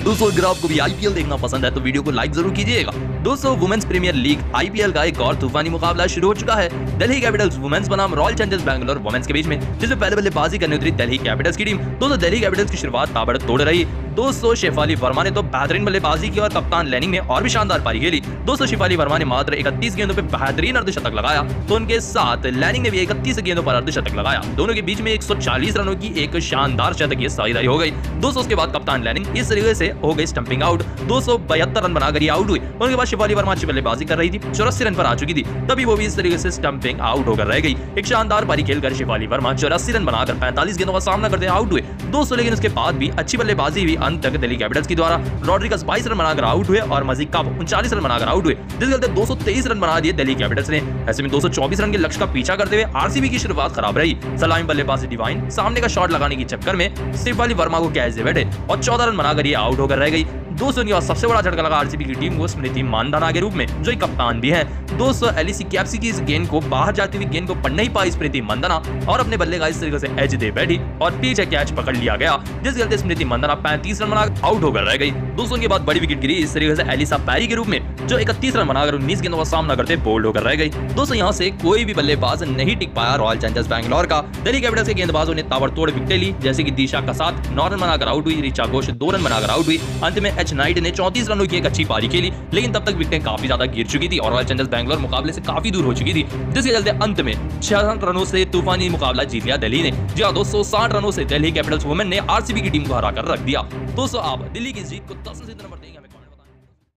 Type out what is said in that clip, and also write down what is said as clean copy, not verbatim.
दोस्तों अगर आपको भी आईपीएल देखना पसंद है तो वीडियो को लाइक जरूर कीजिएगा। दोस्तों वुमेन्स प्रीमियर लीग आईपीएल का एक और तूफानी मुकाबला शुरू हो चुका है। दिल्ली कैपिटल्स वुमेन्स बनाम रॉयल चैलेंजर्स बैंगलोर वुमेन्स के बीच में, जिसमें पहले बल्लेबाजी करने उतरी दिल्ली कैपिटल्स की टीम। दोस्तों दिल्ली कैपिटल्स की शुरुआत ताबड़तोड़ रही। दोस्तों शेफाली वर्मा ने तो बेहतरीन बल्लेबाजी की और कप्तान लैनिंग ने और भी शानदार पारी खेली। दोस्तों शेफाली वर्मा ने मात्र 31 गेंदों पर बेहतरीन अर्धशतक लगाया, तो उनके साथ लैनिंग ने भी 31 गेंदों पर अर्धशतक लगाया। दोनों के बीच में 140 रनों की एक शानदार शतकीय साझेदारी हो गई। दोस्तों उसके बाद कप्तान लैनिंग इस तरीके से हो गई स्टंपिंग आउट। 272 रन बनाकर ये आउट हुई। उनके बाद शेफाली वर्मा अच्छी बल्लेबाजी कर रही थी, 84 रन पर आ चुकी थी, तभी वो भी इस तरीके से स्टंपिंग आउट होकर रह गई। एक शानदार पारी खेलकर शेफाली वर्मा 84 रन बनाकर 45 गेंदों का सामना करते आउट हुए। दोस्तों लेकिन उसके बाद भी अच्छी बल्लेबाजी हुई अंत तक दिल्ली कैपिटल्स की द्वारा। रॉड्रिगस 22 रन बनाकर आउट हुए और मजीद काप 39 रन बनाकर आउट हुए, जिसके चलते 223 रन बना दिए दिल्ली कैपिटल्स ने। ऐसे में 224 रन के लक्ष्य का पीछा करते हुए आरसीबी की शुरुआत खराब रही। सलामी बल्लेबाजी डिवाइन सामने का शॉट लगाने के चक्कर में शेफाली वर्मा को कैच दे बैठे और 14 रन बनाकर ये आउट होकर रह गई। दोस्तों के बाद सबसे बड़ा झटका लगा आरसीबी की टीम को स्मृति मानधना के रूप में, जो एक कप्तान भी है। दोस्तों एलईसी कैप्सी की इस गेंद को बाहर जाती हुई गेंद को पढ़ नहीं पाई स्मृति मानधना और अपने बल्ले का इस तरीके से एज दे बैठी और पीछे कैच पकड़ लिया गया, जिसके चलते स्मृति मानधना 35 रन बनाकर आउट होकर रह गई। दोस्तों के बाद बड़ी विकेट गिरी इस तरीके से एलिसा पैरी के रूप में, जो 31 रन बनाकर 19 गेंदों का सामना करते बोल्ड होकर रह गई। दोस्तों यहाँ से कोई भी बल्लेबाज नहीं टिक पाया रॉयल चैलेंजर्स बैंगलोर का। दिल्ली कैपिटल्स के गेंदबाजों ने ताबड़तोड़ विकेटें ली, जैसे कि दिशा कसात 9 रन बनाकर आउट हुई, ऋचा घोष 2 रन बनाकर आउट हुई। अंत में एच नाइट ने 34 रनों की एक अच्छी पारी खेली, लेकिन तब तक विकेटें काफी ज्यादा गिर चुकी थी और रॉयल चैलेंजर्स बैंगलोर मुकाबले से काफी दूर हो चुकी थी, जिसके चलते अंत में 66 रनों से तूफानी मुकाबला जीत लिया दिल्ली ने। जी हां दोस्तों 60 रनों से दिल्ली कैपिटल्स वुमेन ने आरसीबी की टीम को हरा कर रख दिया। दोस्तों आप दिल्ली की जीत को 10 से नंबर देंगे।